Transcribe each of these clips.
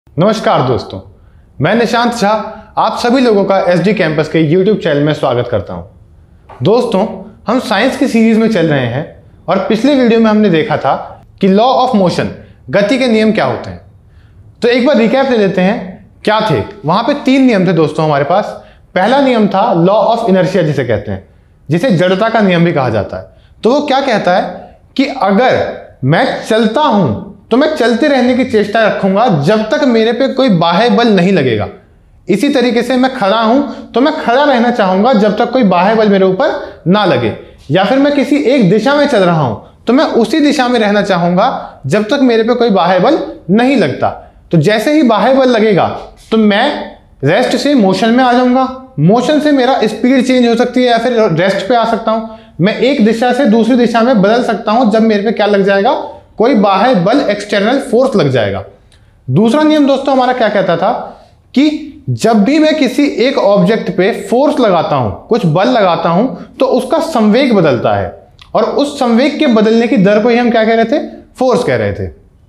नमस्कार दोस्तों, मैं निशांत झा आप सभी लोगों का एसडी कैंपस के यूट्यूब चैनल में स्वागत करता हूं। दोस्तों, हम साइंस की सीरीज में चल रहे हैं और पिछले वीडियो में हमने देखा था कि लॉ ऑफ मोशन, गति के नियम क्या होते हैं। तो एक बार रिकैप ले लेते हैं क्या थे। वहां पे 3 नियम थे दोस्तों हमारे पास। पहला नियम था लॉ ऑफ इनर्शिया जिसे कहते हैं, जिसे जड़ता का नियम भी कहा जाता है। तो वो क्या कहता है कि अगर मैं चलता हूं तो मैं चलते रहने की चेष्टा रखूंगा जब तक मेरे पे कोई बाह्य बल नहीं लगेगा। इसी तरीके से मैं खड़ा हूं तो मैं खड़ा रहना चाहूंगा जब तक कोई बाह्य बल मेरे ऊपर ना लगे। या फिर मैं किसी एक दिशा में चल रहा हूं तो मैं उसी दिशा में रहना चाहूंगा जब तक मेरे पे कोई बाह्य बल नहीं लगता। तो जैसे ही बाह्य बल लगेगा तो मैं रेस्ट से मोशन में आ जाऊंगा। मोशन से मेरा स्पीड चेंज हो सकती है या फिर रेस्ट पे आ सकता हूं। मैं एक दिशा से दूसरी दिशा में बदल सकता हूं जब मेरे पे क्या लग जाएगा, कोई बाह्य बल, एक्सटर्नल फोर्स लग जाएगा। दूसरा नियम दोस्तों हमारा क्या कहता था कि जब भी मैं किसी एक ऑब्जेक्ट पे फोर्स लगाता हूं, कुछ बल लगाता हूं, तो उसका संवेग बदलता है और उस संवेग के बदलने की दर को ही हम क्या कह रहे थे, फोर्स कह रहे थे।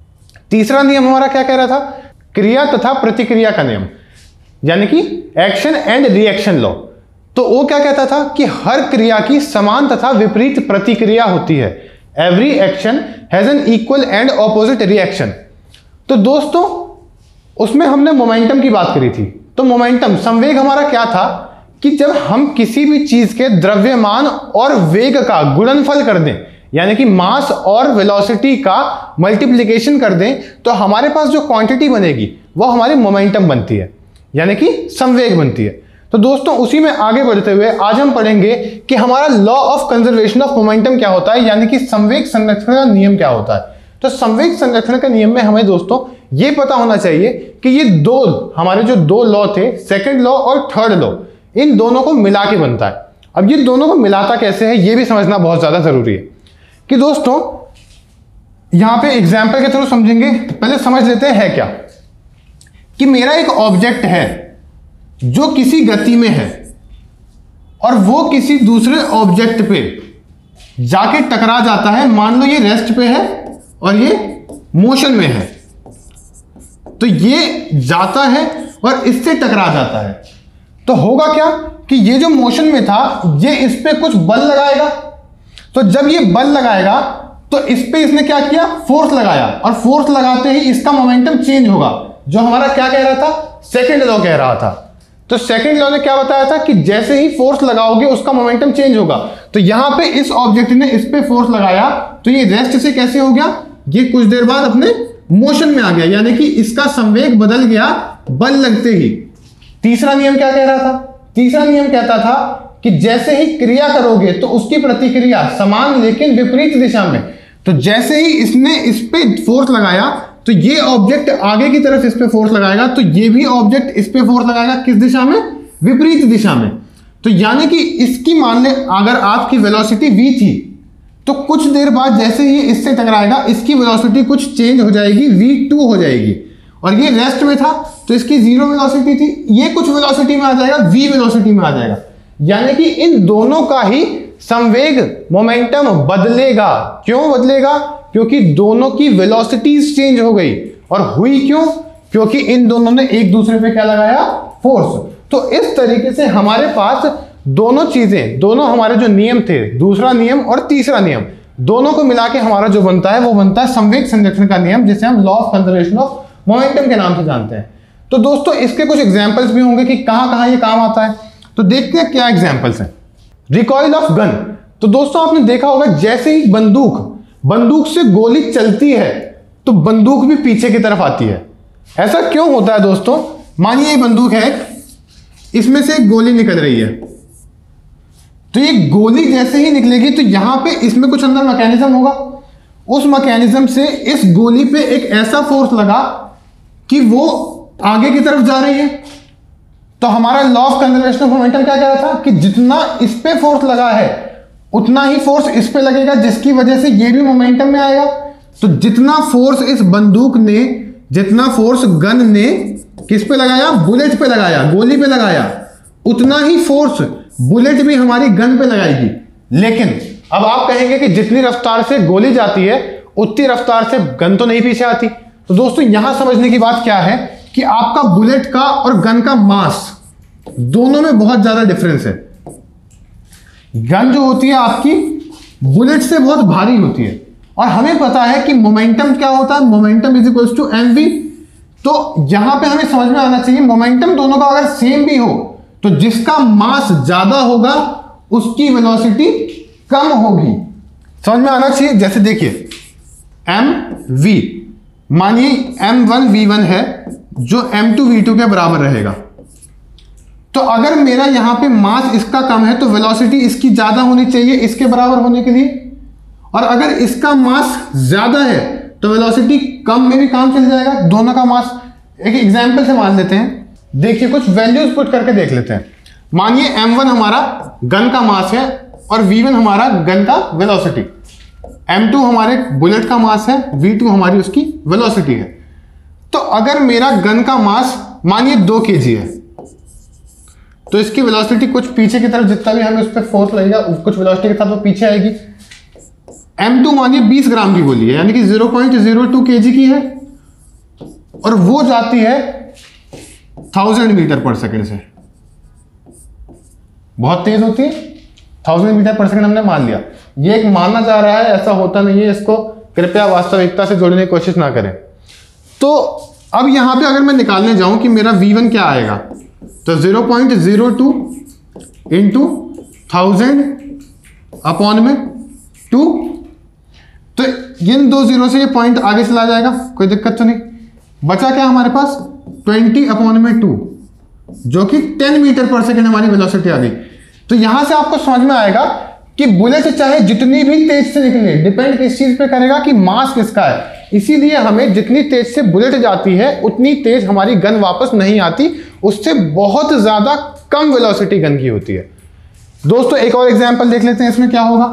तीसरा नियम हमारा क्या कह रहा था, क्रिया तथा प्रतिक्रिया का नियम, यानी कि एक्शन एंड रिएक्शन लॉ। तो वो क्या कहता था कि हर क्रिया की समान तथा विपरीत प्रतिक्रिया होती है। Every action has an equal and opposite reaction. तो दोस्तों उसमें हमने मोमेंटम की बात करी थी। तो मोमेंटम, संवेग हमारा क्या था कि जब हम किसी भी चीज के द्रव्यमान और वेग का गुणनफल कर दें, यानी कि मास और वेलोसिटी का मल्टीप्लिकेशन कर दें, तो हमारे पास जो क्वांटिटी बनेगी वो हमारी मोमेंटम बनती है, यानी कि संवेग बनती है। तो दोस्तों उसी में आगे बढ़ते हुए आज हम पढ़ेंगे कि हमारा law of conservation of momentum क्या होता है, यानी कि संवेग संरक्षण का नियम क्या होता है। तो संवेग संरक्षण के नियम में हमें दोस्तों ये पता होना चाहिए कि ये हमारे जो 2 लॉ थे, सेकंड लॉ और थर्ड लॉ, इन दोनों को मिला के बनता है। अब ये दोनों को मिलाता कैसे है ये भी समझना बहुत ज्यादा जरूरी है। कि दोस्तों यहां पे एग्जाम्पल के थ्रू समझेंगे। तो पहले समझ लेते हैं क्या कि मेरा एक ऑब्जेक्ट है जो किसी गति में है और वो किसी दूसरे ऑब्जेक्ट पे जाके टकरा जाता है। मान लो ये रेस्ट पे है और ये मोशन में है, तो ये जाता है और इससे टकरा जाता है। तो होगा क्या कि ये जो मोशन में था ये इस पे कुछ बल लगाएगा। तो जब ये बल लगाएगा तो इस पे इसने क्या किया, फोर्स लगाया, और फोर्स लगाते ही इसका मोमेंटम चेंज होगा, जो हमारा क्या कह रहा था, सेकंड लॉ कह रहा था। तो सेकंड लॉ ने क्या बताया था कि जैसे ही फोर्स लगाओगे उसका मोमेंटम चेंज होगा। तो यहां पे इस ऑब्जेक्ट ने इस पे फोर्स लगाया तो ये रेस्ट से कैसे हो गया, ये कुछ देर बाद अपने मोशन में आ गया, यानी कि इसका संवेग बदल गया बल लगते ही। तीसरा नियम क्या कह रहा था, तीसरा नियम कहता था कि जैसे ही क्रिया करोगे तो उसकी प्रतिक्रिया समान लेकिन विपरीत दिशा में। तो जैसे ही इसने इस पे फोर्स लगाया तो ये ऑब्जेक्ट आगे की तरफ इस पे फोर्स लगाएगा, तो ये भी ऑब्जेक्ट इस पे फोर्स लगाएगा, किस दिशा में, विपरीत दिशा में। तो यानी कि इसकी मान ले अगर आपकी वेलोसिटी v थी तो कुछ देर बाद जैसे ही इससे टकराएगा इसकी वेलोसिटी कुछ चेंज हो जाएगी, v2 हो जाएगी। और ये रेस्ट में था तो इसकी 0 वेलोसिटी थी, ये कुछ वेलोसिटी में आ जाएगा, v वेलोसिटी में आ जाएगा। यानी कि इन दोनों का ही संवेग, मोमेंटम बदलेगा। क्यों बदलेगा, क्योंकि दोनों की वेलोसिटीज चेंज हो गई। और हुई क्यों, क्योंकि इन दोनों ने एक दूसरे पे क्या लगाया, फोर्स। तो इस तरीके से हमारे पास दोनों चीजें, दोनों हमारे जो नियम थे, दूसरा नियम और तीसरा नियम, दोनों को मिला के हमारा जो बनता है वो बनता है संवेग संरक्षण का नियम, जिसे हम law of conservation of momentum के नाम से जानते हैं। तो दोस्तों इसके कुछ एग्जाम्पल्स भी होंगे कि कहां कहां ये काम आता है। तो देखते हैं क्या एग्जाम्पल्स हैं। Recoil of gun. तो दोस्तों आपने देखा होगा जैसे ही बंदूक से गोली चलती है तो बंदूक भी पीछे की तरफ आती है। ऐसा क्यों होता है दोस्तों, मानिए ये बंदूक है, इसमें से एक गोली निकल रही है, तो ये गोली जैसे ही निकलेगी तो यहां पे इसमें कुछ अंदर मैकेनिज्म होगा। उस मैकेनिज्म से इस गोली पे एक ऐसा फोर्स लगा कि वो आगे की तरफ जा रही है। तो हमारा law of conservation of momentum क्या कह रहा था कि जितना इस पे फोर्स लगा है उतना ही फोर्स इस पे लगेगा, जिसकी वजह से ये भी मोमेंटम में आएगा। तो जितना फोर्स इस बंदूक ने, जितना फोर्स गन ने किस पे लगाया, बुलेट पे लगाया, गोली पे लगाया, उतना ही फोर्स बुलेट भी हमारी गन पे लगाएगी। लेकिन अब आप कहेंगे कि जितनी रफ्तार से गोली जाती है उतनी रफ्तार से गन तो नहीं पीछे आती। तो दोस्तों यहां समझने की बात क्या है कि आपका बुलेट का और गन का मास दोनों में बहुत ज्यादा डिफरेंस है। गन जो होती है आपकी बुलेट से बहुत भारी होती है, और हमें पता है कि मोमेंटम क्या होता है, momentum is equals to mv। तो यहां पे हमें समझ में आना चाहिए मोमेंटम दोनों का अगर सेम भी हो तो जिसका मास ज्यादा होगा उसकी वेलोसिटी कम होगी। समझ में आना चाहिए। जैसे देखिए mv, मानिए m1 v1 है जो m2 v2 के बराबर रहेगा। तो अगर मेरा यहां पे मास इसका कम है तो वेलोसिटी इसकी ज्यादा होनी चाहिए इसके बराबर होने के लिए, और अगर इसका मास ज्यादा है तो वेलोसिटी कम में भी काम चल जाएगा। दोनों का मास एक एग्जांपल से मान लेते हैं। देखिए कुछ वैल्यूज पुट करके देख लेते हैं। मानिए m1 हमारा गन का मास है और v1 हमारा गन का वेलोसिटी, m2 हमारे बुलेट का मास है, v2 हमारी उसकी वेलोसिटी है। तो अगर मेरा गन का मास मानिए 2 kg है तो इसकी वेलोसिटी कुछ पीछे की तरफ जितना भी हमें उस पर फोर्स लगेगा कुछ वेलोसिटी के साथ वो पीछे आएगी। m2 मानिए 20 ग्राम की गोली है यानी कि 0.02 kg की है और वो जाती है 1000 मीटर पर सेकंड से, बहुत तेज होती है। 1000 मीटर पर सेकंड हमने मान लिया, ये एक मानना जा रहा है, ऐसा होता नहीं है, इसको कृपया वास्तविकता से जोड़ने की कोशिश ना करें। तो अब यहां पे अगर मैं निकालने जाऊं कि मेरा v1 क्या आएगा तो 0.02 इंटू 1000 अपॉन में 2, तो इन 2 जीरो से ये पॉइंट आगे चला जाएगा, कोई दिक्कत तो नहीं। बचा क्या हमारे पास 20 अपॉन में 2 जो कि 10 मीटर पर सेकंड हमारी वेलोसिटी आ गई। तो यहां से आपको समझ में आएगा कि बुलेट चाहे जितनी भी तेज से निकले, डिपेंड किस चीज पे करेगा कि मास किसका है। इसीलिए हमें जितनी तेज से बुलेट जाती है उतनी तेज हमारी गन वापस नहीं आती, उससे बहुत ज्यादा कम वेलोसिटी गन की होती है। दोस्तों एक और एग्जांपल देख लेते हैं, इसमें क्या होगा।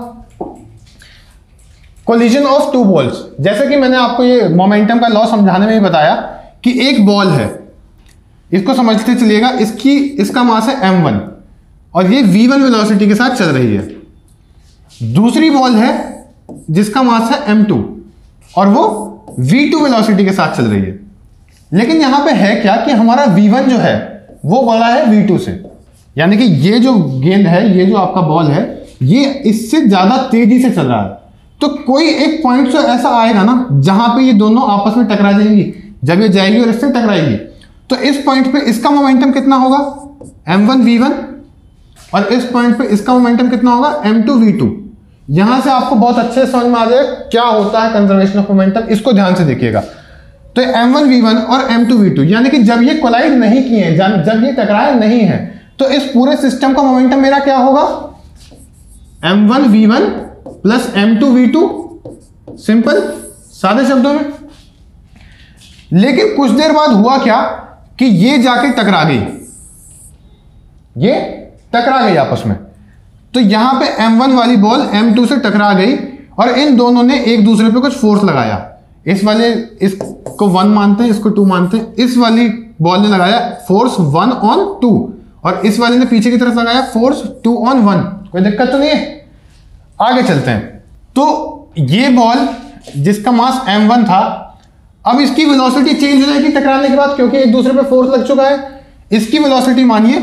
कोलिजन ऑफ 2 बॉल्स, जैसे कि मैंने आपको ये मोमेंटम का लॉ समझाने में ही बताया कि एक बॉल है, इसको समझते चलिएगा, इसका मास है m1 और ये v1 वेलोसिटी के साथ चल रही है। दूसरी बॉल है जिसका मास है m2 और वो v2 वेलोसिटी के साथ चल रही है। लेकिन यहां पे है क्या कि हमारा v1 जो है वो बड़ा है v2 से, यानी कि ये जो गेंद है, ये जो आपका बॉल है, ये इससे ज्यादा तेजी से चल रहा है। तो कोई एक पॉइंट तो ऐसा आएगा ना जहां पे ये दोनों आपस में टकरा जाएंगी। जब ये जाएगी और इससे टकराएगी तो इस पॉइंट पे इसका मोमेंटम कितना होगा m1 v1 और इस पॉइंट पे इसका मोमेंटम कितना होगा m2 v2। यहां से आपको बहुत अच्छे से समझ में आ जाएगा क्या होता है कंजर्वेशन ऑफ मोमेंटम, इसको ध्यान से देखिएगा। तो m1 v1 और m2 v2 यानी कि जब ये कोलाइड नहीं किए हैं, जब ये टकराए नहीं है, तो इस पूरे सिस्टम का मोमेंटम मेरा क्या होगा m1 v1 plus m2 v2, simple सादे शब्दों में। लेकिन कुछ देर बाद हुआ क्या कि ये जाके टकरा गई, ये टकरा गई आपस में। तो यहां पे m1 वाली बॉल m2 से टकरा गई और इन दोनों ने एक दूसरे पे कुछ फोर्स लगाया। इस वाले इसको 1 मानते हैं, इसको 2 मानते हैं। इस वाली बॉल ने लगाया फोर्स 1 on 2 और इस वाले ने पीछे की तरफ लगाया फोर्स 2 on 1। कोई दिक्कत तो नहीं है, आगे चलते हैं। तो ये बॉल जिसका मास m1 था, अब इसकी वेलोसिटी चेंज हो जाएगी टकराने के बाद, क्योंकि एक दूसरे पे फोर्स लग चुका है। इसकी वेलोसिटी मानिए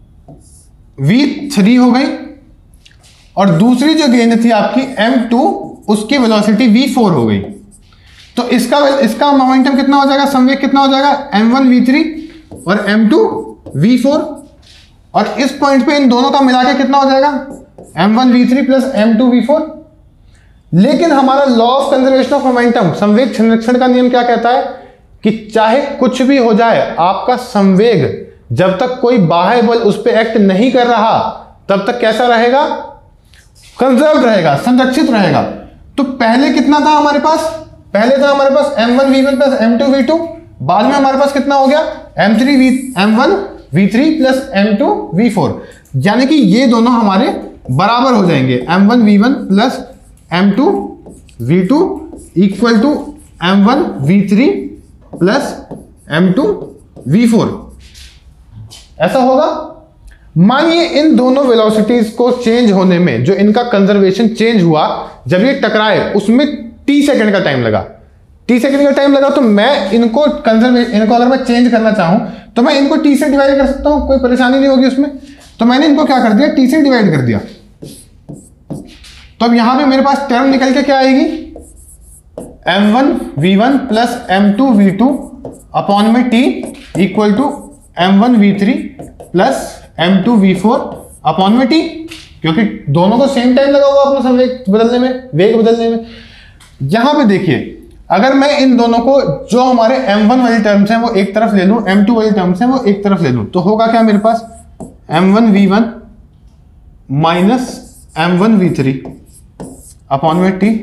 v3 हो गई और दूसरी जो गेंद थी आपकी m2, उसकी वेलोसिटी v4 हो गई। तो इसका मोमेंटम कितना हो जाएगा, संवेग कितना हो जाएगा m1 v3 और m2 v4, और इस पॉइंट पे इन दोनों का मिला के कितना हो जाएगा m1 v3 plus m2 v4। लेकिन हमारा law of conservation of momentum, संवेग संरक्षण का नियम क्या कहता है कि चाहे कुछ भी हो जाए, आपका संवेग जब तक कोई बाह्य बल उस पर एक्ट नहीं कर रहा तब तक कैसा रहेगा, कंजर्व रहेगा, संरक्षित रहेगा। तो पहले कितना था हमारे पास, पहले था हमारे पास m1 v1 plus m2 v2, बाद में हमारे पास कितना हो गया m1 v3 plus m2 v4, यानी कि ये दोनों हमारे बराबर हो जाएंगे। m1 v1 plus m2 v2 equal to m1 v3 plus m2 v4, ऐसा होगा। मानिए इन दोनों वेलोसिटीज को चेंज होने में जो इनका कंजर्वेशन चेंज हुआ, जब ये टकराए उसमें t सेकंड का टाइम लगा। t सेकंड का टाइम लगा, तो मैं इनको अगर मैं चेंज करना चाहूं तो मैं इनको t से डिवाइड कर सकता हूं, कोई परेशानी नहीं होगी उसमें। तो मैंने इनको क्या कर दिया, t से डिवाइड कर दिया। तो अब यहां पे मेरे पास टर्म निकल के क्या आएगी, m1 v1 plus m2 v2 upon में t equal to m1 v3 plus m2 v4 upon में t, क्योंकि दोनों को सेम टाइम लगा हुआ अपना वेग बदलने में। यहां पे देखिए, अगर मैं इन दोनों को, जो हमारे m1 वाली टर्म्स हैं वो एक तरफ ले लूं, m2 वाली टर्म्स हैं वो एक तरफ ले लूं, तो होगा क्या मेरे पास, m1 v1 minus m1 v3 upon में t,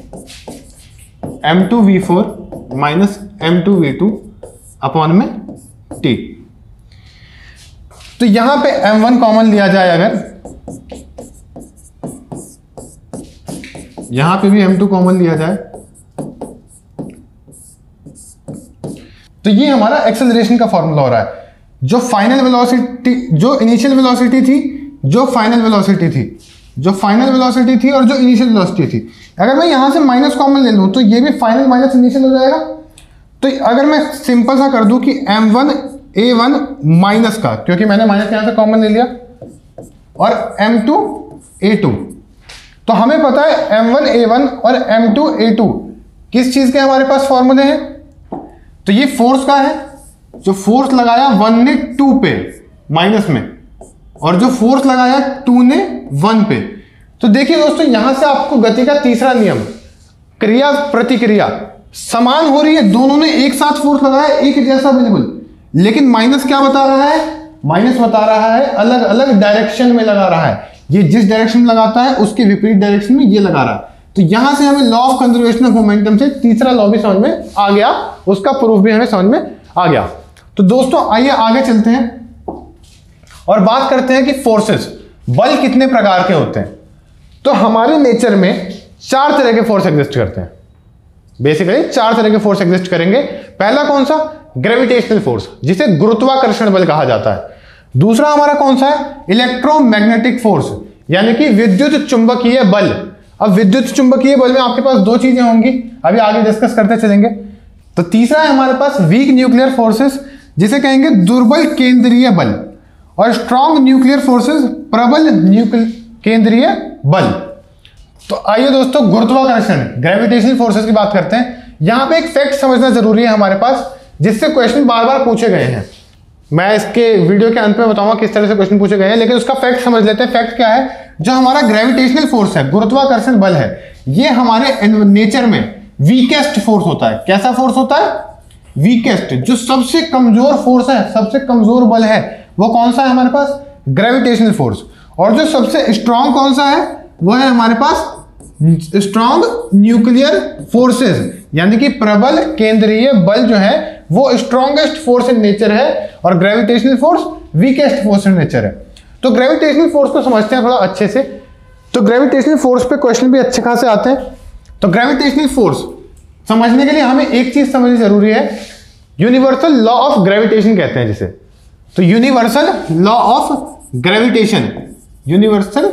m2 v4 minus m2 v2 upon में t। तो यहां पे m1 कॉमन लिया जाए, अगर यहां पे भी m2 कॉमन लिया जाए, तो ये हमारा एक्सेलरेशन का फॉर्मूला हो रहा है। जो फाइनल वेलोसिटी, जो इनिशियल वेलोसिटी थी, जो फाइनल वेलोसिटी थी और जो इनिशियल वेलोसिटी थी, अगर मैं यहां से माइनस कॉमन ले लूं तो ये भी फाइनल माइनस इनिशियल हो जाएगा। तो अगर मैं सिंपल सा कर दूं कि m1 a1 माइनस का, क्योंकि मैंने माइनस यहां से कॉमन ले लिया, और m2 a2, तो हमें पता है m1 a1 और m2 a2 किस चीज के हमारे पास फॉर्मूले हैं। तो ये फोर्स का है, जो फोर्स लगाया 1 ने 2 पे माइनस में, और जो फोर्स लगाया 2 ने 1 पे। तो देखिए दोस्तों, यहां से आपको गति का तीसरा नियम, क्रिया प्रतिक्रिया समान हो रही है, दोनों ने एक साथ फोर्स लगाया, एक जैसा बिल्कुल, लेकिन माइनस क्या बता रहा है, माइनस बता रहा है अलग अलग डायरेक्शन में लगा रहा है। ये जिस डायरेक्शन में लगाता है उसके विपरीत डायरेक्शन में ये लगा रहा है। तो यहां से हमें law of conservation of momentum से तीसरा लॉ भी समझ में आ गया, उसका प्रूफ भी हमें समझ में आ गया। तो दोस्तों आइए आगे चलते हैं और बात करते हैं कि फोर्सेस, बल कितने प्रकार के होते हैं। तो हमारे नेचर में 4 तरह के फोर्स एग्जिस्ट करते हैं, बेसिकली 4 तरह के फोर्स एग्जिस्ट करेंगे। पहला कौन सा, ग्रेविटेशनल फोर्स, जिसे गुरुत्वाकर्षण बल कहा जाता है। दूसरा हमारा कौन सा है, इलेक्ट्रोमैग्नेटिक फोर्स, यानी कि विद्युत चुंबकीय बल। अब विद्युत चुंबकीय बल में आपके पास 2 चीजें होंगी, अभी आगे डिस्कस करते चलेंगे। तो तीसरा है हमारे पास वीक न्यूक्लियर फोर्सेस, जिसे कहेंगे दुर्बल केंद्रीय बल, और स्ट्रॉन्ग न्यूक्लियर फोर्सेस प्रबल केंद्रीय बल। तो आइए दोस्तों गुरुत्वाकर्षण, ग्रेविटेशनल फोर्सेस की बात करते हैं। यहां पे एक फैक्ट समझना जरूरी है हमारे पास, जिससे क्वेश्चन बार बार पूछे गए हैं। मैं इसके वीडियो के अंत में बताऊंगा किस तरह से क्वेश्चन पूछे गए हैं, लेकिन उसका फैक्ट समझ लेते हैं। फैक्ट क्या है, जो हमारा ग्रेविटेशनल फोर्स है, गुरुत्वाकर्षण बल है, ये हमारे नेचर में वीकेस्ट फोर्स होता है। कैसा फोर्स होता है, वीकेस्ट, जो सबसे कमजोर फोर्स है, सबसे कमजोर बल है, वो कौन सा है हमारे पास, ग्रेविटेशनल फोर्स। और जो सबसे स्ट्रॉन्ग कौन सा है, वो है हमारे पास स्ट्रॉन्ग न्यूक्लियर फोर्सेस, यानी कि प्रबल केंद्रीय बल जो है वो स्ट्रॉन्गेस्ट फोर्स इन नेचर है, और gravitational force weakest force in nature है। तो ग्रेविटेशनल फोर्स को समझते हैं थोड़ा अच्छे से। तो ग्रेविटेशनल फोर्स पे क्वेश्चन भी अच्छे खासे आते हैं। तो ग्रेविटेशनल फोर्स समझने के लिए हमें एक चीज समझनी जरूरी है, यूनिवर्सल लॉ ऑफ ग्रेविटेशन कहते हैं जिसे। तो universal law of gravitation, universal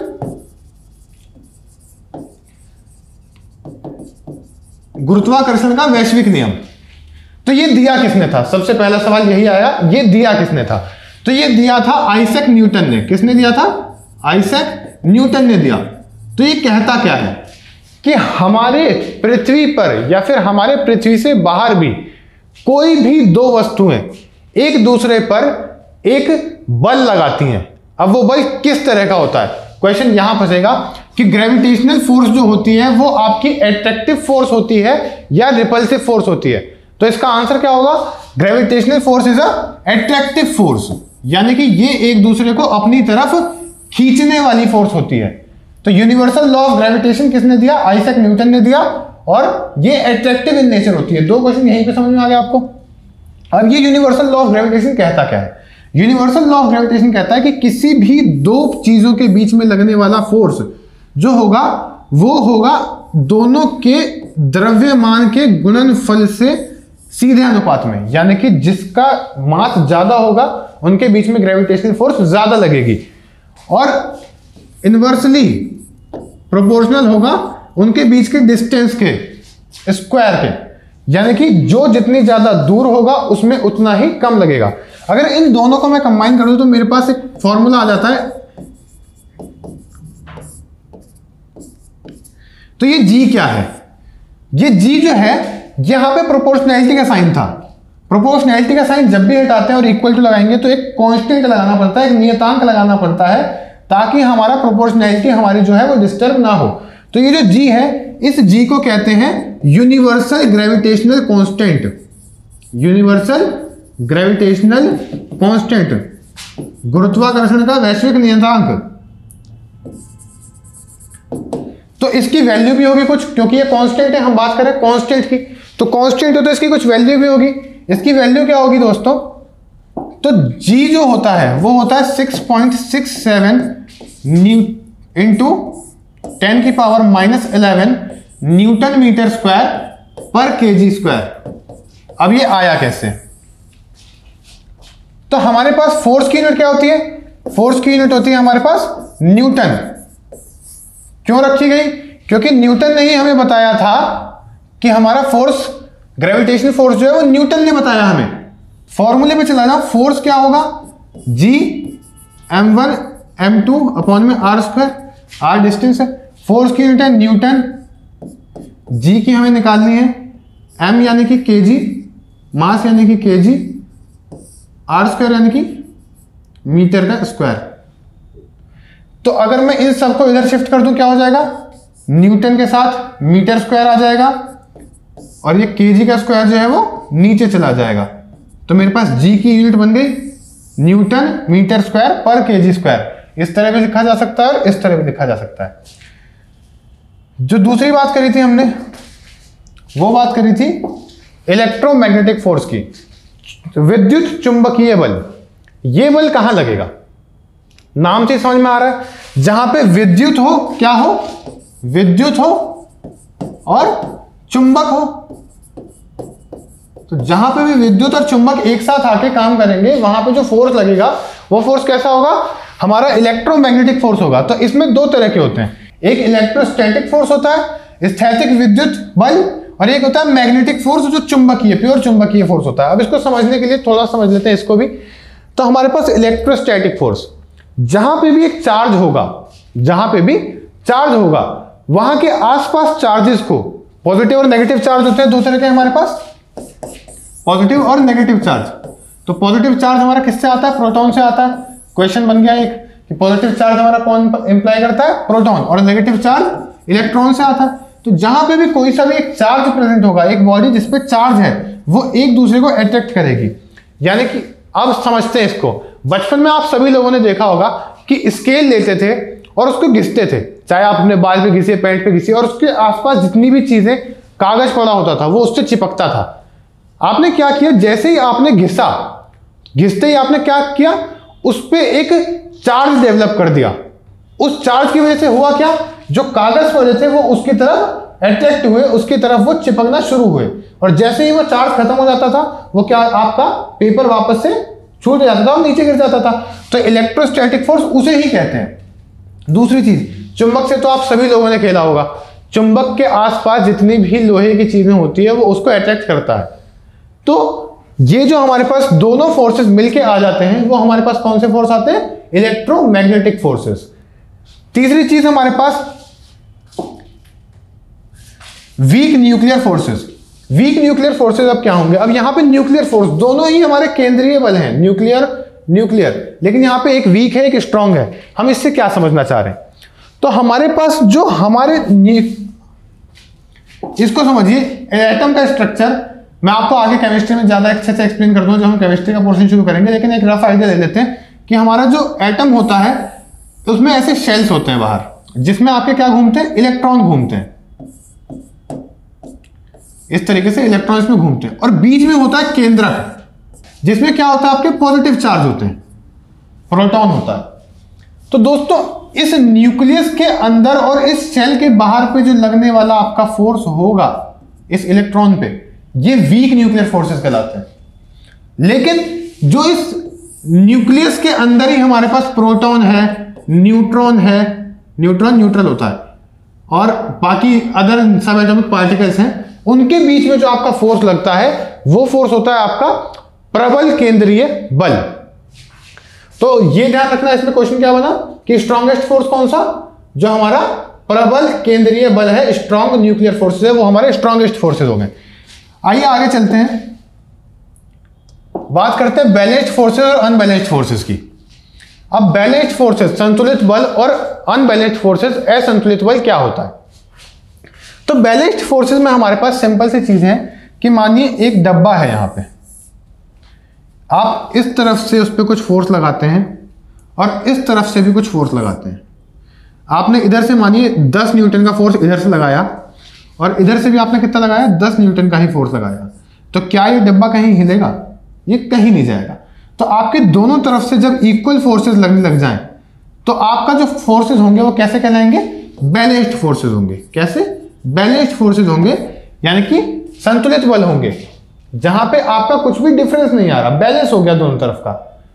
गुरुत्वाकर्षण का वैश्विक नियम। तो ये दिया किसने था, सबसे पहला सवाल यही आया, ये दिया किसने था। तो ये दिया था आइजैक न्यूटन ने। किसने दिया था, आइजैक न्यूटन ने दिया। तो ये कहता क्या है कि हमारे पृथ्वी पर या फिर हमारे पृथ्वी से बाहर भी कोई भी 2 वस्तुएं एक दूसरे पर एक बल लगाती हैं। अब वो बल किस तरह का होता है, क्वेश्चन यहां फंसेगा कि ग्रेविटेशनल फोर्स जो होती है वो आपकी एट्रैक्टिव फोर्स होती है या रिपल्सिव फोर्स होती है। तो इसका आंसर क्या होगा, gravitational force is a attractive force, यानी कि ये एक दूसरे को अपनी तरफ खींचने वाली फोर्स होती है। तो यूनिवर्सल लॉ ऑफ ग्रेविटेशन किसने दिया, आइजैक न्यूटन ने दिया, और ये एट्रैक्टिव इन नेचर होती है। 2 क्वेश्चन यहीं पे समझ में आ गया आपको। अब ये यूनिवर्सल लॉ ऑफ ग्रेविटेशन कहता क्या है, यूनिवर्सल लॉ ऑफ ग्रेविटेशन कहता है कि किसी भी 2 चीजों के बीच में लगने वाला फोर्स जो होगा वो होगा दोनों के द्रव्यमान के गुणनफल से सीधे अनुपात में, यानी कि जिसका मास ज्यादा होगा उनके बीच में ग्रेविटेशनल फोर्स ज्यादा लगेगी, और इनवर्सली प्रोपोर्शनल होगा उनके बीच के डिस्टेंस के स्क्वायर के। यानी कि जो जितनी ज्यादा दूर होगा उसमें उतना ही कम लगेगा। अगर इन दोनों को मैं कंबाइन कर दूं तो मेरे पास एक फॉर्मूला आ जाता है। तो ये जी क्या है? ये जी जो है यहां पे प्रोपोर्शनैलिटी का साइन था। प्रोपोर्शनैलिटी का साइन जब भी हटाते हैं और इक्वल टू लगाएंगे तो एक कांस्टेंट लगाना पड़ता है, एक नियतांक लगाना पड़ता है, ताकि हमारा प्रोपोर्शनैलिटी हमारी जो है वो डिस्टर्ब ना हो। तो ये जो जी है, इस जी को कहते हैं universal gravitational constant. Universal gravitational constant, गुरुत्वाकर्षण का वैश्विक नियतांक। तो इसकी वैल्यू भी होगी कुछ, क्योंकि ये कांस्टेंट है, हम बात करें कांस्टेंट की, तो कांस्टेंट है तो इसकी कुछ वैल्यू भी होगी। इसकी वैल्यू क्या होगी दोस्तों? तो जी जो होता है वो होता है 6.67 इंटू 10⁻⁻11 न्यूटन मीटर स्क्वायर पर केजी स्क्वायर। अब ये आया कैसे? तो हमारे पास फोर्स की यूनिट क्या होती है? फोर्स की यूनिट होती है हमारे पास न्यूटन। क्यों रखी गई? क्योंकि न्यूटन ने ही हमें बताया था कि हमारा फोर्स, ग्रेविटेशनल फोर्स जो है वो न्यूटन ने बताया हमें। फॉर्मूले पे चला जाओ, फोर्स क्या होगा? जी m1 m2 अपॉन में r स्क्वायर, r डिस्टेंस है, फोर्स की यूनिट है न्यूटन, जी की हमें निकालनी है, m यानी कि केजी, मास यानी कि केजी, r स्क्वायर यानी कि मीटर का स्क्वायर। तो अगर मैं इन सबको इधर शिफ्ट कर दूं क्या हो जाएगा? न्यूटन के साथ मीटर स्क्वायर आ जाएगा और ये केजी का स्क्वायर जो है वो नीचे चला जाएगा। तो मेरे पास जी की यूनिट बन गई न्यूटन मीटर स्क्वायर पर केजी स्क्वायर। इस तरह भी लिखा जा सकता है और इस तरह भी लिखा जा सकता है। जो दूसरी बात करी थी हमने, वो बात करी थी इलेक्ट्रोमैग्नेटिक फोर्स की। विद्युत चुंबकीय बल, ये बल कहां लगेगा? नाम से समझ में आ रहा है, जहां पे विद्युत हो, क्या हो? विद्युत हो और चुंबक हो। तो जहां पे भी विद्युत और चुंबक एक साथ आके काम करेंगे, वहां पे जो फोर्स लगेगा वो फोर्स कैसा होगा? हमारा इलेक्ट्रोमैग्नेटिक फोर्स होगा। तो इसमें दो तरह के होते हैं, एक इलेक्ट्रोस्टैटिक फोर्स होता है, स्थैतिक विद्युत बल, और एक होता है मैग्नेटिक फोर्स जो चुंबकीय, प्योर चुंबकीय फोर्स होता है। अब इसको समझने के लिए थोड़ा समझ लेते हैं इसको भी। तो हमारे पास इलेक्ट्रोस्टैटिक फोर्स, जहां पे भी एक चार्ज होगा, जहां पे भी चार्ज होगा, वहां के आसपास चार्जेस को, पॉजिटिव और नेगेटिव चार्ज होते हैं दो तरह के हमारे पास, पॉजिटिव और नेगेटिव चार्ज। तो पॉजिटिव चार्ज हमारा किससे आता है? प्रोटॉन से आता है। क्वेश्चन बन गया एक कि पॉजिटिव चार्ज हमारा कौन इंप्लाई करता है? प्रोटॉन। और नेगेटिव चार्ज इलेक्ट्रॉन से आता है। तो जहां पे भी कोई सा भी एक चार्ज प्रेजेंट होगा, एक बॉडी जिसपे चार्ज है, वो एक दूसरे को अट्रैक्ट करेगी। यानी कि अब समझते हैं इसको। बचपन में आप सभी लोगों ने देखा होगा कि स्केल लेते थे और उसको घिसते थे, चाहे आप अपने बाल पे घिसे, पैंट पे घिसे, और उसके आसपास जितनी भी चीजें, कागज पड़ा होता था वो उससे चिपकता था। आपने क्या किया? जैसे ही आपने घिसा, घिसते ही आपने क्या किया? उस पर एक चार्ज डेवलप कर दिया। उस चार्ज की वजह से हुआ क्या? जो कागज पड़े थे वो उसकी तरफ अट्रैक्ट हुए, उसकी तरफ वो चिपकना शुरू हुए, और जैसे ही वो चार्ज खत्म हो जाता था, वो क्या, आपका पेपर वापस से छूट जाता था और नीचे गिर जाता था। तो इलेक्ट्रोस्टैटिक फोर्स उसे ही कहते हैं। दूसरी चीज, चुंबक से तो आप सभी लोगों ने खेला होगा। चुंबक के आसपास जितनी भी लोहे की चीजें होती है वो उसको अट्रैक्ट करता है। तो ये जो हमारे पास दोनों फोर्सेस मिलके आ जाते हैं, वो हमारे पास कौन से फोर्स आते हैं? Electromagnetic forces. तीसरी चीज हमारे पास weak nuclear forces. Weak nuclear forces अब क्या होंगे? अब यहां पे न्यूक्लियर फोर्स दोनों ही हमारे केंद्रीय बल हैं, न्यूक्लियर, लेकिन यहां पे एक वीक है, एक स्ट्रांग है। हम इससे क्या समझना चाह रहे हैं? तो हमारे पास जो हमारे, इसको समझिए, एटम का स्ट्रक्चर मैं आपको आगे केमिस्ट्री में ज्यादा अच्छे से एक्सप्लेन कर दूं जब हम केमिस्ट्री का पोर्शन शुरू करेंगे, लेकिन एक रफ आइडिया ले लेते हैं कि हमारा जो एटम होता है उसमें ऐसे शेल्स होते हैं बाहर, जिसमें आपके क्या घूमते हैं? इलेक्ट्रॉन घूमते हैं। इस तरीके से इलेक्ट्रॉन इसमें घूमते हैं, और बीच में होता है केंद्रक, जिसमें क्या होता है? आपके पॉजिटिव चार्ज होते हैं, प्रोटॉन होता है। तो दोस्तों, इस न्यूक्लियस के अंदर और इस सेल के बाहर पे जो लगने वाला आपका फोर्स होगा इस इलेक्ट्रॉन पे, ये वीक न्यूक्लियर फोर्सेस कहलाते हैं। लेकिन जो इस न्यूक्लियस के अंदर ही हमारे पास प्रोटॉन है, न्यूट्रॉन है, न्यूट्रॉन न्यूट्रल होता है, और बाकी अदर सब एटॉमिक पार्टिकल्स हैं, उनके बीच में जो आपका फोर्स लगता है वो फोर्स होता है आपका प्रबल केंद्रीय बल। तो ये ध्यान रखना, इसमें क्वेश्चन क्या बना कि स्ट्रॉन्गेस्ट फोर्स कौन सा, जो हमारा प्रबल केंद्रीय बल है, स्ट्रॉन्ग न्यूक्लियर फोर्सेस है, वो हमारे स्ट्रॉन्गेस्ट फोर्सेस हो गए। आइए आगे चलते हैं, बात करते हैं बैलेंस्ड फोर्सेस और अनबैलेंस्ड फोर्सेस की। अब बैलेंस्ड फोर्सेस संतुलित बल और अनबैलेंस्ड फोर्सेस असंतुलित बल क्या होता है। तो बैलेंस्ड फोर्सेस में हमारे पास सिंपल सी चीज है कि मानिए एक डब्बा है, यहां पे आप इस तरफ से उस पर कुछ फोर्स लगाते हैं और इस तरफ से भी कुछ फोर्स लगाते हैं। आपने इधर से मानिए 10 न्यूटन का फोर्स इधर से लगाया और इधर से भी आपने कितना लगाया, 10 न्यूटन का ही फोर्स लगाया। तो क्या ये डब्बा कहीं हिलेगा? ये कहीं नहीं जाएगा। तो आपके दोनों तरफ से जब इक्वल फोर्सेस लगने लग जाएं तो आपका जो फोर्सेस होंगे वो कैसे कहलाएंगे? बैलेंस्ड फोर्सेस होंगे। कैसे? बैलेंस्ड फोर्सेस होंगे, यानी कि संतुलित बल होंगे, जहां पे आपका कुछ भी डिफरेंस नहीं आ रहा, बैलेंस हो गया दोनों तरफ का।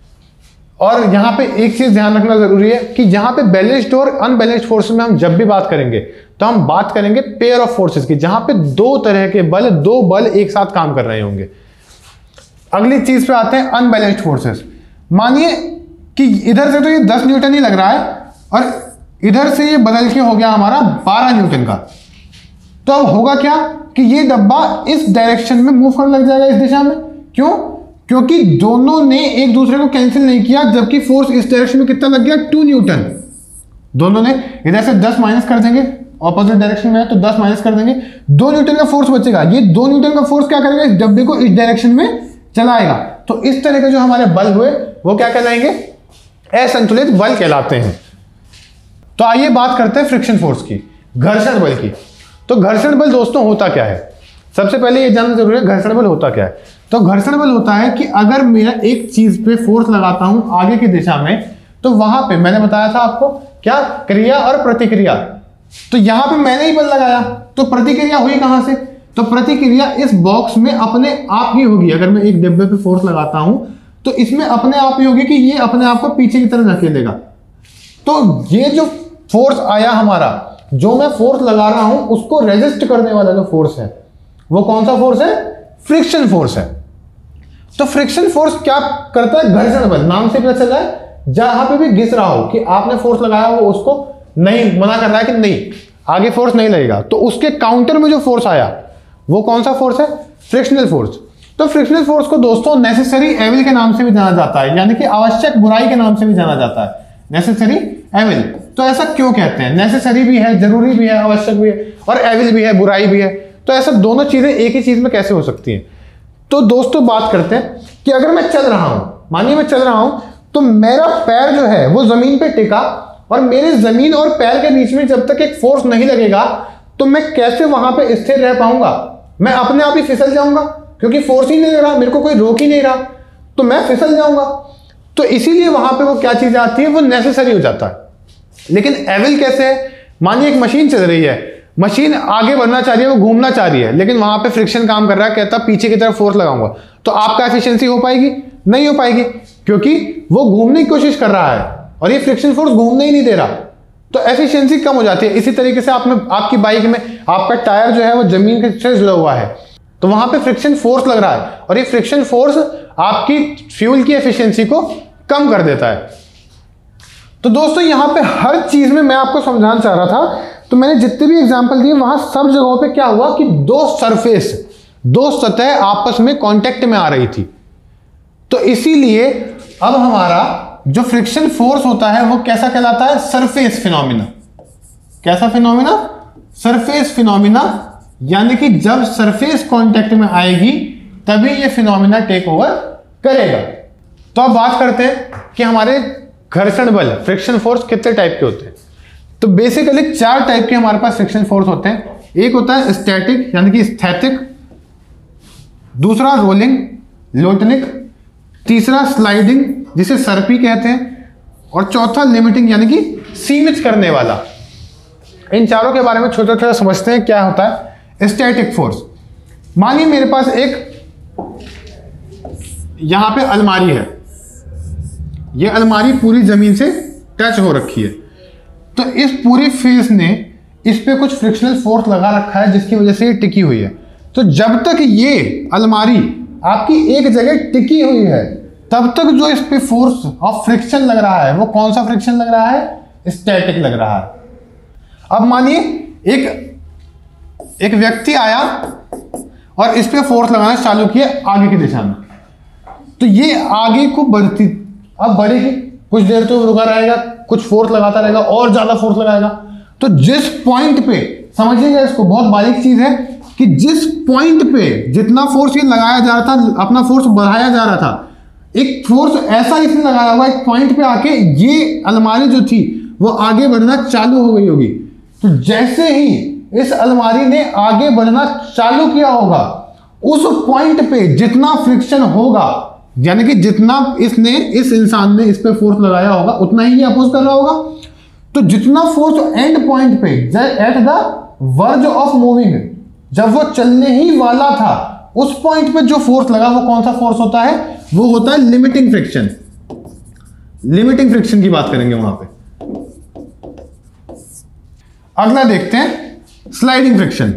और यहां पे एक चीज ध्यान रखना जरूरी है कि जहां पे बैलेंस्ड और अनबैलेंस्ड फोर्सेस में हम जब भी बात करेंगे तो हम बात करेंगे पेयर ऑफ फोर्सेस की, जहां पे दो तरह के बल, दो बल एक साथ काम कर रहे होंगे। अगली चीज पे आते हैं अनबैलेंस्ड फोर्सेस। मानिए कि इधर से तो ये 10 न्यूटन ही लग रहा है और इधर से ये बदल के हो गया हमारा 12 न्यूटन का। तो अब होगा क्या कि ये डब्बा इस डायरेक्शन में मूव करने लग जाएगा, इस दिशा में। क्यों? क्योंकि दोनों ने एक दूसरे को कैंसिल नहीं किया, जबकि फोर्स इस डायरेक्शन में कितना लग गया? 2 न्यूटन। दोनों ने इधर से 10 माइनस कर देंगे, ऑपोजिट डायरेक्शन में है तो 10 माइनस कर देंगे, 2 न्यूटन का फोर्स बचेगा। ये 2 न्यूटन का फोर्स क्या करेगा? इस डब्बे को इस डायरेक्शन में चलाएगा। तो इस तरह के जो हमारे बल हुए वो क्या कहलाएंगे? असंतुलित बल कहलाते हैं। तो आइए बात करते हैं फ्रिक्शन फोर्स की, घर्षण बल की। तो घर्षण बल दोस्तों होता क्या है? सबसे पहले ये जानना जरूरी है घर्षण बल होता क्या है। तो घर्षण बल होता है कि अगर मैं एक चीज पे फोर्स लगाता हूं आगे की दिशा में, तो वहां पे मैंने बताया था आपको क्या, क्रिया और प्रतिक्रिया। तो यहां पे मैंने ही बल लगाया तो प्रतिक्रिया हुई कहां से? तो प्रतिक्रिया इस बॉक्स में अपने आप ही होगी। अगर मैं एक डिब्बे पे फोर्स लगाता हूं तो इसमें अपने आप ही होगी कि ये अपने आप को पीछे की तरफ धकेलेगा। तो ये जो फोर्स आया हमारा, जो मैं फोर्स लगा रहा हूं उसको रेजिस्ट करने वाला जो फोर्स है वो कौन सा फोर्स है? फ्रिक्शन फोर्स है। तो फ्रिक्शन फोर्स क्या करता है? घर्षण बल। नाम से पता चला है जहां पे भी घिस रहा हो कि आपने फोर्स लगाया वो उसको नहीं मना कर रहा है कि नहीं आगे फोर्स नहीं लगेगा, तो उसके काउंटर में जो फोर्स आया वो कौन सा फोर्स है? Frictional force. तो फ्रिक्शनल फोर्स को दोस्तों नेसेसरी एविल के नाम से भी जाना जाता है, यानी कि आवश्यक बुराई के नाम से भी जाना जाता है, नेसेसरी एविल। तो ऐसा क्यों कहते हैं? नेसेसरी भी है, जरूरी भी है, आवश्यक भी है, और एविल भी है, बुराई भी है। तो ऐसा दोनों चीजें एक ही चीज में कैसे हो सकती हैं? तो दोस्तों बात करते हैं कि अगर मैं चल रहा हूं, मानिए मैं चल रहा हूं, तो मेरा पैर जो है वो जमीन पे टिका और मेरे जमीन और पैर के बीच में जब तक एक फोर्स नहीं लगेगा तो मैं कैसे वहां पे स्थिर रह पाऊंगा? मैं अपने आप ही फिसल जाऊंगा, क्योंकि फोर्स ही नहीं लग रहा, मेरे को कोई रोक ही नहीं रहा, तो मैं फिसल जाऊंगा। तो इसीलिए वहां पे वो क्या चीज आती है? वो नेसेसरी हो जाता है। लेकिन एविल कैसे है? मानिए एक मशीन चल रही है, मशीन आगे बढ़ना चाह रही है, वो घूमना चाह रही है, लेकिन वहां पे फ्रिक्शन काम कर रहा है, कहता पीछे की तरफ फोर्स लगाऊंगा, तो आपका एफिशिएंसी हो पाएगी? नहीं हो पाएगी, क्योंकि वो घूमने की कोशिश कर रहा है और ये फ्रिक्शन फोर्स घूमने ही नहीं दे रहा, तो एफिशिएंसी कम हो जाती है। इसी तरीके से आपकी बाइक में आपका टायर जो है वो जमीन से जुड़ा हुआ है, तो वहां पे फ्रिक्शन फोर्स लग रहा है और ये फ्रिक्शन फोर्स आपकी फ्यूल की एफिशिएंसी को कम कर देता है। तो दोस्तों यहां पे हर चीज में मैं आपको समझाना चाह रहा था, तो मैंने जितने भी एग्जांपल दिए वहां सब जगहों पे क्या हुआ कि दो सतह आपस में कांटेक्ट में आ रही थी। तो इसीलिए अब हमारा जो फ्रिक्शन फोर्स होता है वो कैसा कहलाता है? Surface phenomena. कैसा फिनोमिना? सरफेस फिनोमिना, यानी कि जब सरफेस कांटेक्ट में आएगी तभी ये फिनोमिना टेक ओवर करेगा। तो अब बात करते हैं कि हमारे घर्षण बल, फ्रिक्शन फोर्स कितने टाइप के होते हैं। तो बेसिकली 4 टाइप के हमारे पास फ्रिक्शन फोर्स होते हैं। एक होता है स्टैटिक, यानी कि स्थैतिक, दूसरा रोलिंग, लोटनिक, तीसरा स्लाइडिंग जिसे सर्पी कहते हैं, और चौथा लिमिटिंग यानी कि सीमित करने वाला। इन चारों के बारे में छोटा छोटा समझते हैं क्या होता है स्टैटिक फोर्स। मानिए मेरे पास एक यहां पे अलमारी है, ये अलमारी पूरी जमीन से टच हो रखी है, तो इस पूरी फेस ने इस पे कुछ फ्रिक्शनल फोर्स लगा रखा है जिसकी वजह से ये टिकी हुई है। तो जब तक ये अलमारी आपकी एक जगह टिकी हुई है तब तक जो इस पे फोर्स ऑफ फ्रिक्शन लग रहा है वो कौन सा फ्रिक्शन लग रहा है? स्टैटिक लग रहा है। अब मानिए एक व्यक्ति आया और इस पे फोर्स लगाना चालू किया आगे की दिशा में, तो ये आगे को बढ़ती, अब बढ़ेगी, कुछ देर तो रुका रहेगा, कुछ फोर्स लगाता रहेगा और ज्यादा फोर्स लगाएगा। तो जिस पॉइंट पे, समझिएगा इसको, बहुत बारीक चीज है कि जिस पॉइंट पे जितना फोर्स ये लगाया जा रहा था, अपना फोर्स बढ़ाया जा रहा था, एक फोर्स ऐसा इसने लगाया हुआ एक पॉइंट पे आके ये अलमारी जो थी वो आगे बढ़ना चालू हो गई होगी। तो जैसे ही इस अलमारी ने आगे बढ़ना चालू किया होगा, उस पॉइंट पे जितना फ्रिक्शन होगा, यानी कि जितना इस इंसान ने इस पे फोर्स लगाया होगा उतना ही अपोज कर रहा होगा। तो जितना फोर्स एंड पॉइंट पे, at the verge of moving, जब वो चलने ही वाला था, उस पॉइंट पे जो फोर्स लगा वो कौन सा फोर्स होता है? वो होता है लिमिटिंग फ्रिक्शन। लिमिटिंग फ्रिक्शन की बात करेंगे वहां पे। अगला देखते हैं स्लाइडिंग फ्रिक्शन।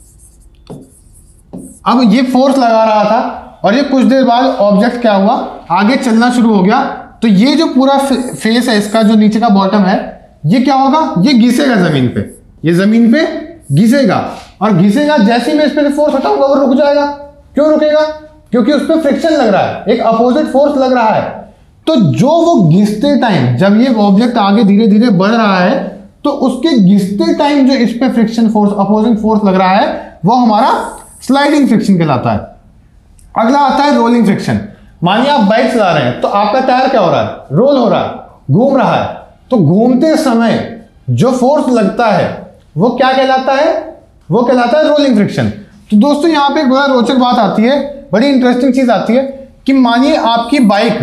अब ये फोर्स लगा रहा था और ये कुछ देर बाद ऑब्जेक्ट क्या हुआ, आगे चलना शुरू हो गया। तो ये जो पूरा फेस है इसका, जो नीचे का बॉटम है, ये क्या होगा? ये घिसेगा जमीन पे, ये जमीन पे घिसेगा, और घिसेगा जैसे ही मैं इस पे फोर्स हटाऊंगा वो रुक जाएगा। क्यों रुकेगा? क्योंकि उस पर फ्रिक्शन लग रहा है, एक अपोजिट फोर्स लग रहा है। तो जो वो घिसते टाइम, जब ये ऑब्जेक्ट आगे धीरे धीरे बढ़ रहा है, तो उसके घिसते टाइम जो इस पे फ्रिक्शन फोर्स, अपोजिंग फोर्स लग रहा है, वो हमारा स्लाइडिंग फ्रिक्शन कहलाता है। अगला आता है रोलिंग फ्रिक्शन। मानिए आप बाइक चला रहे हैं तो आपका टायर क्या हो रहा है? रोल हो रहा है, घूम रहा है। तो घूमते समय जो फोर्स लगता है वो क्या कहलाता है? वो कहलाता है रोलिंग फ्रिक्शन। तो दोस्तों यहां पे एक बड़ा रोचक बात आती है, बड़ी इंटरेस्टिंग चीज आती है कि मानिए आपकी बाइक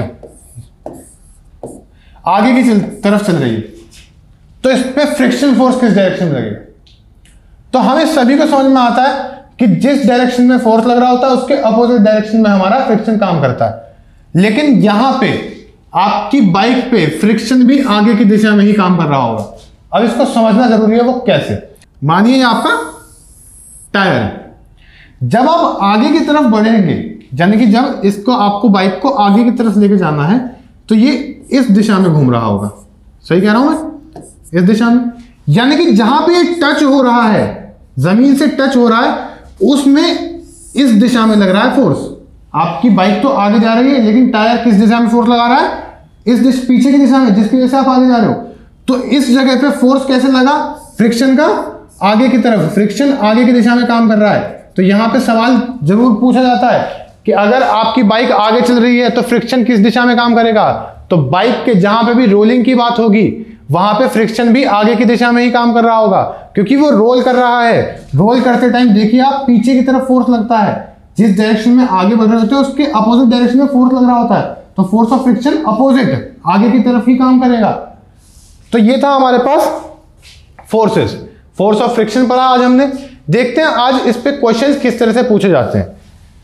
आगे की तरफ चल रही है, तो इस पे फ्रिक्शन फोर्स किस डायरेक्शन में लगेगा? तो हमें सभी को समझ में आता है कि जिस डायरेक्शन में फोर्स लग रहा होता है उसके अपोजिट डायरेक्शन में हमारा फ्रिक्शन काम करता है। लेकिन यहां पे आपकी बाइक पे फ्रिक्शन भी आगे की दिशा में ही काम कर रहा होगा। अब इसको समझना जरूरी है, वो कैसे? मानिए आपका टायर है, जब आप आगे की तरफ बढ़ेंगे, यानी कि जब इसको, आपको बाइक को आगे की तरफ लेके जाना है, तो ये इस दिशा में घूम रहा होगा। सही कह रहा हूं मैं? इस दिशा में, यानी कि जहां पे ये टच हो रहा है, जमीन से टच हो रहा है, उसमें इस दिशा में लग रहा है फोर्स। आपकी बाइक तो आगे जा रही है, लेकिन टायर किस दिशा में फोर्स लगा रहा है? इस पीछे की दिशा में, जिसकी वजह से आप आगे जा रहे हो। तो इस जगह पे फोर्स कैसे लगा? फ्रिक्शन का आगे की तरफ, फ्रिक्शन आगे की दिशा में काम कर रहा है। तो यहां पे सवाल जरूर पूछा जाता है कि अगर आपकी बाइक आगे चल रही है तो फ्रिक्शन किस दिशा में काम करेगा? तो बाइक के जहां पे भी रोलिंग की बात होगी वहां पे फ्रिक्शन भी आगे की दिशा में ही काम कर रहा होगा, क्योंकि वो रोल कर रहा है। रोल करते टाइम देखिए आप, पीछे की तरफ फोर्स लगता है, जिस डायरेक्शन में आगे बढ़ रहे होते हैं उसके अपोजिट डायरेक्शन में फोर्स लग रहा होता है। तो फोर्स ऑफ फ्रिक्शन अपोजिट, आगे की तरफ ही काम करेगा। तो ये था हमारे पास फोर्सेस, फोर्स ऑफ फ्रिक्शन पढ़ा आज हमने। देखते हैं आज इस पे क्वेश्चंस किस तरह से पूछे जाते हैं।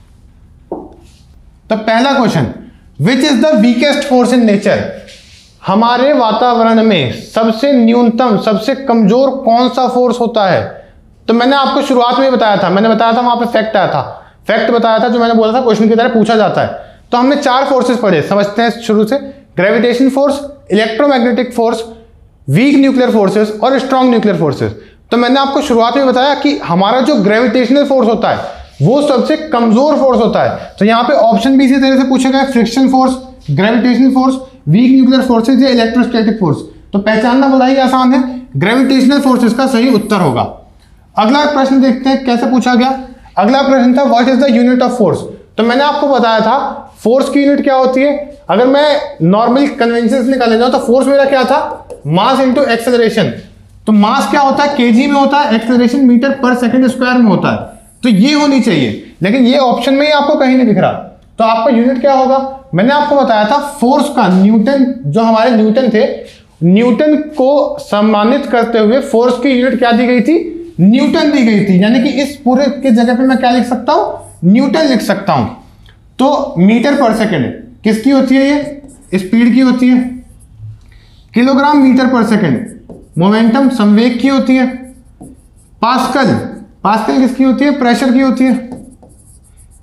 तो पहला question, which is the weakest force in nature? हमारे वातावरण में सबसे न्यूनतम, सबसे कमजोर कौन सा फोर्स होता है? तो मैंने आपको शुरुआत में बताया था, वहां पे फैक्ट आया था, फैक्ट बताया था, जो मैंने बोला था क्वेश्चन की तरह पूछा जाता है। तो हमने 4 फोर्सेस पढ़े, समझते हैं शुरू से। Gravitation force, electromagnetic force, weak nuclear forces और स्ट्रॉन्ग न्यूक्लियर फोर्सेस। तो मैंने आपको शुरुआत में बताया कि हमारा जो ग्रेविटेशनल फोर्स होता है वो सबसे कमजोर फोर्स होता है। तो यहाँ पे ऑप्शन भी इसी तरह से पूछे गए, friction force, gravitational force, weak nuclear forces या इलेक्ट्रोस्टैटिक फोर्स। तो पहचानना बड़ा ही आसान है, ग्रेविटेशनल फोर्सेस का सही उत्तर होगा। अगला प्रश्न देखते हैं कैसे पूछा गया। अगला प्रश्न था, what is the unit of force? तो मैंने आपको बताया था फोर्स की यूनिट क्या होती है। अगर मैं नॉर्मल कन्वेंशन निकालने जाऊं तो फोर्स मेरा क्या था? Mass into acceleration. तो मास क्या होता है? केजी में होता है, एक्सेलरेशन मीटर पर सेकंड स्क्वायर में होता है। तो ये होनी चाहिए, लेकिन ये ऑप्शन में ही आपको कहीं नहीं दिख रहा। तो आपका यूनिट क्या होगा? मैंने आपको बताया था फोर्स का न्यूटन, जो हमारे न्यूटन थे, न्यूटन को सम्मानित करते हुए फोर्स की यूनिट क्या दी गई थी? न्यूटन दी गई थी। यानी कि इस पूरे के जगह पे मैं क्या लिख सकता हूं? न्यूटन लिख सकता हूं। तो मीटर पर सेकंड किसकी होती है? ये स्पीड की होती है। किलोग्राम मीटर पर सेकंड मोमेंटम, संवेग की होती है। पास्कल, पास्कल किसकी होती है? प्रेशर की होती है।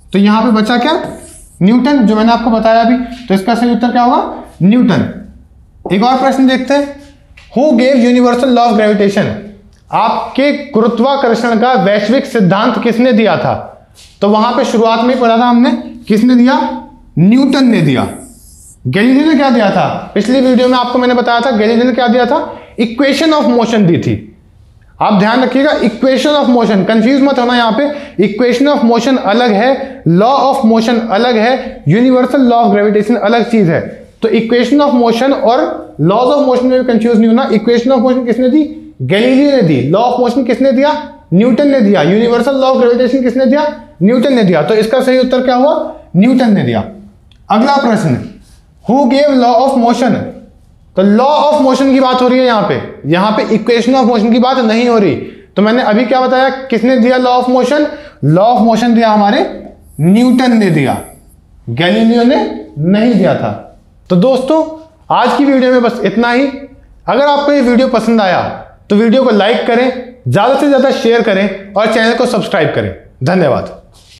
तो यहां पे बचा क्या, न्यूटन, जो मैंने आपको बताया अभी। तो इसका सही उत्तर क्या होगा, न्यूटन। एक और प्रश्न देखते हैं, who gave universal law of gravitation, आपके गुरुत्वाकर्षण का वैश्विक सिद्धांत किसने दिया था। तो वहां पे शुरुआत में ही पढ़ा था हमने, किसने दिया, न्यूटन ने दिया। गैलीलियो ने क्या दिया था, पिछली वीडियो में आपको मैंने बताया था, गैलीलियो ने क्या दिया था, इक्वेशन ऑफ मोशन दी थी। आप ध्यान रखिएगा, इक्वेशन ऑफ मोशन, कंफ्यूज मत होना यहां पे, इक्वेशन ऑफ मोशन अलग है, लॉ ऑफ मोशन अलग है, यूनिवर्सल लॉ ऑफ ग्रेविटेशन अलग चीज है। तो इक्वेशन ऑफ मोशन और लॉज ऑफ मोशन में भी कंफ्यूज नहीं होना। इक्वेशन ऑफ मोशन किसने दी, गैलीलियो ने दी। लॉ ऑफ मोशन किसने दिया, न्यूटन ने दिया। यूनिवर्सल लॉ ऑफ ग्रेविटेशन किसने दिया, न्यूटन ने दिया। तो इसका सही उत्तर क्या हुआ, न्यूटन ने दिया। अगला प्रश्न, who gave law of motion, तो लॉ ऑफ मोशन की बात हो रही है यहां पे इक्वेशन ऑफ मोशन की बात नहीं हो रही। तो मैंने अभी क्या बताया, किसने दिया law of motion, law of motion दिया हमारे न्यूटन ने दिया, गैलीलियो ने नहीं दिया था। तो दोस्तों आज की वीडियो में बस इतना ही। अगर आपको ये वीडियो पसंद आया तो वीडियो को लाइक करें, ज्यादा से ज्यादा शेयर करें और चैनल को सब्सक्राइब करें। धन्यवाद।